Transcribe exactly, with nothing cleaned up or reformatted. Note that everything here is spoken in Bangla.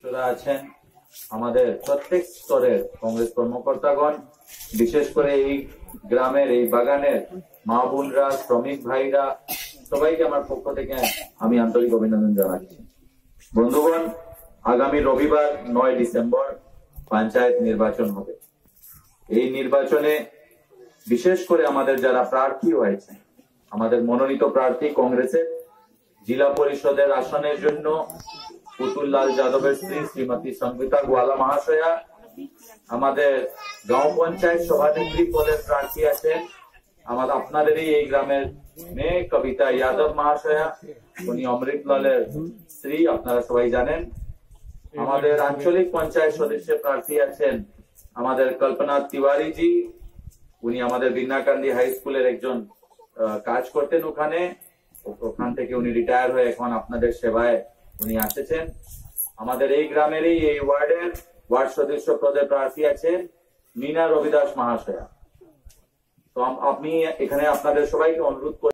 আছেন আমাদের প্রত্যেক স্তরের কংগ্রেস কর্মকর্তাগণ, বিশেষ করে এই গ্রামের এই বাগানের মা বোনরা, শ্রমিক ভাইরা, সবাইকে আমার পক্ষ থেকে আমি আন্তরিক অভিনন্দন জানাচ্ছি। বন্ধুগণ, আগামী রবিবার নয় ডিসেম্বর পঞ্চায়েত নির্বাচন হবে। এই নির্বাচনে বিশেষ করে আমাদের যারা প্রার্থী হয়েছে, আমাদের মনোনীত প্রার্থী কংগ্রেসের জেলা পরিষদের আসনের জন্য পুতুল লাল যাদবের স্ত্রী শ্রীমতী সংগীতা গোয়ালা মহাশয়া, আমাদের গাঁও পঞ্চায়েত সভানেত্রী পদের প্রার্থী আছেন আমাদের আপনাদেরই এই গ্রামের মেয়ে কবিতা যাদব মহাশয়া, উনি অমৃতলালের স্ত্রী, আপনারা সবাই জানেন। আমাদের আঞ্চলিক পঞ্চায়েত সদস্য প্রার্থী আছেন আমাদের কল্পনা তিওয়ারি জি, উনি আমাদের বিন্নাকান্দি হাই স্কুলের একজন কাজ করতেন ওখানে, ওখান থেকে উনি রিটায়ার হয়ে এখন আপনাদের সেবায় উনি আসেছেন। আমাদের এই গ্রামেরই এই ওয়ার্ডের ওয়ার্ড সদস্য পদে প্রার্থী আছেন মিনা রবিদাস মহাশয়া। তো আমি এখানে আপনাদের সবাইকে অনুরোধ